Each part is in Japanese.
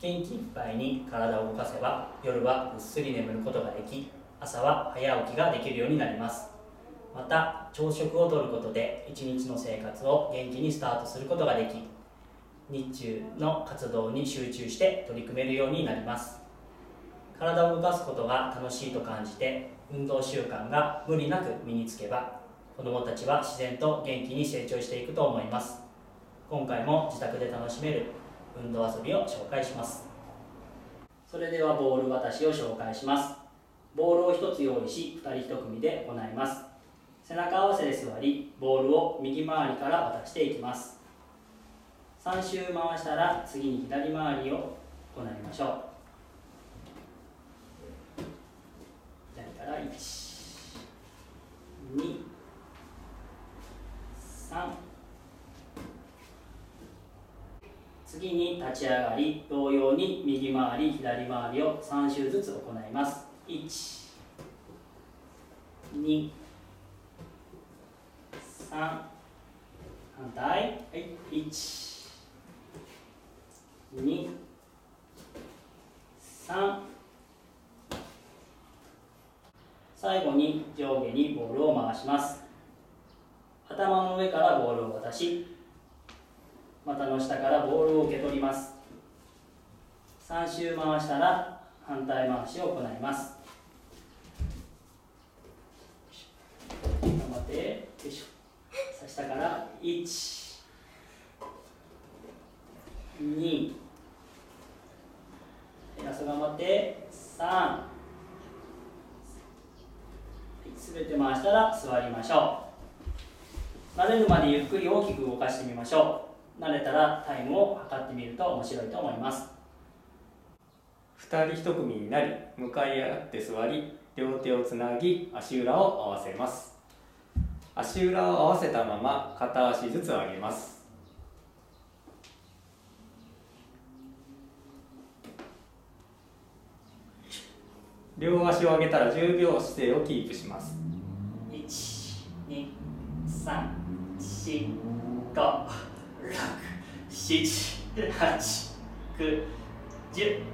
元気いっぱいに体を動かせば夜はぐっすり眠ることができ、朝は早起きができるようになります。また朝食をとることで一日の生活を元気にスタートすることができ、日中の活動に集中して取り組めるようになります。体を動かすことが楽しいと感じて運動習慣が無理なく身につけば、子どもたちは自然と元気に成長していくと思います。今回も自宅で楽しめる運動遊びを紹介します。それではボール渡しを紹介します。ボールを1つ用意し、2人1組で行います。背中合わせで座り、ボールを右回りから渡していきます。3周回したら次に左回りを行いましょう。左から1、2、3。次に立ち上がり、同様に右回り、左回りを3周ずつ行います。1、2、3。反対。はい、1、2、3。最後に上下にボールを回します。頭の上からボールを渡し、股の下からボールを受け取ります。3周回したら反対回しを行います。頑張って、よいしょ。下から1、2、ラスト頑張って3。すべて回したら座りましょう。慣れるまでゆっくり大きく動かしてみましょう。慣れたらタイムを測ってみると面白いと思います。 2人1組になり、向かい合って座り、両手をつなぎ足裏を合わせます。足裏を合わせたまま片足ずつ上げます。両足を上げたら10秒姿勢をキープします。 1、2、3、4、5、6、7、8、9、10。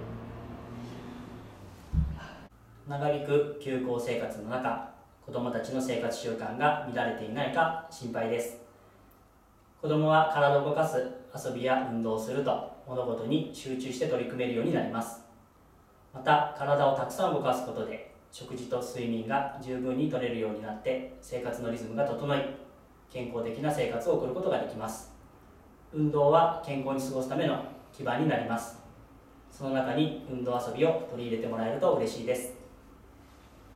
長引く休校生活の中、子どもたちの生活習慣が乱れていないか心配です。子どもは体を動かす遊びや運動をすると物事に集中して取り組めるようになります。また体をたくさん動かすことで食事と睡眠が十分に取れるようになって生活のリズムが整い、健康的な生活を送ることができます。運動は健康に過ごすための基盤になります。その中に運動遊びを取り入れてもらえると嬉しいです。